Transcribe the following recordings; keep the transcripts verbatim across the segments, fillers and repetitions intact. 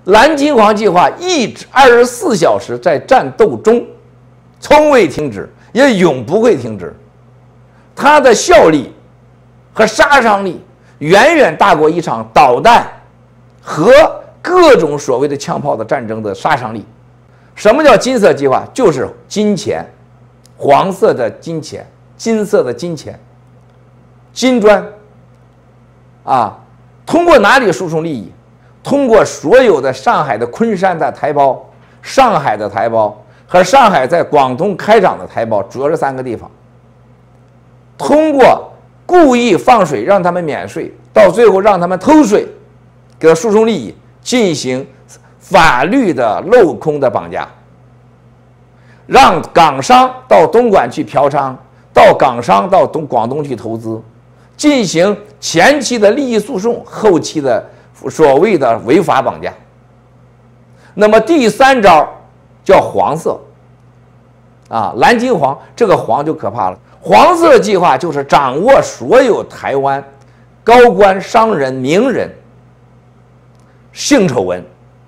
蓝金黄计划一直二十四小时在战斗中，从未停止，也永不会停止。它的效力和杀伤力远远大过一场导弹和各种所谓的枪炮的战争的杀伤力。什么叫金色计划？就是金钱，黄色的金钱，金色的金钱，金砖啊，通过哪里输送利益？通过所有的上海的昆山的台胞、上海的台胞和上海在广东开厂的台胞，主要是三个地方。通过故意放水让他们免税，到最后让他们偷税，给他输送利益，进行法律的镂空的绑架，让港商到东莞去嫖娼，到港商到东广东去投资，进行前期的利益诉讼，后期的所谓的违法绑架。那么第三招叫黄色，啊，蓝金黄，这个黄就可怕了。黄色计划就是掌握所有台湾高官、商人、名人性丑闻、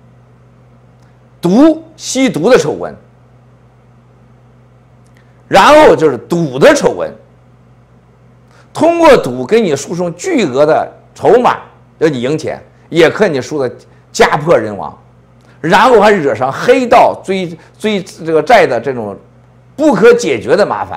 毒吸毒的丑闻，然后就是赌的丑闻，通过赌给你输送巨额的筹码，让你赢钱，也可以你输的家破人亡，然后还惹上黑道追追这个债的这种不可解决的麻烦。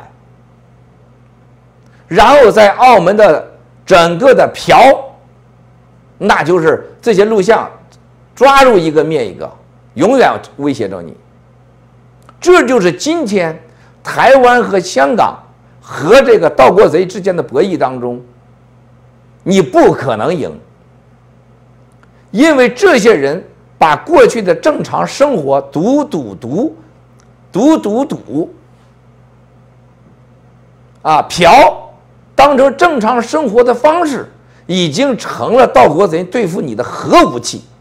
然后在澳门的整个的嫖，那就是这些录像抓住一个灭一个，永远威胁着你。这就是今天台湾和香港和这个盗国贼之间的博弈当中，你不可能赢，因为这些人把过去的正常生活赌赌赌赌赌赌啊嫖当成正常生活的方式，已经成了盗国贼对付你的核武器。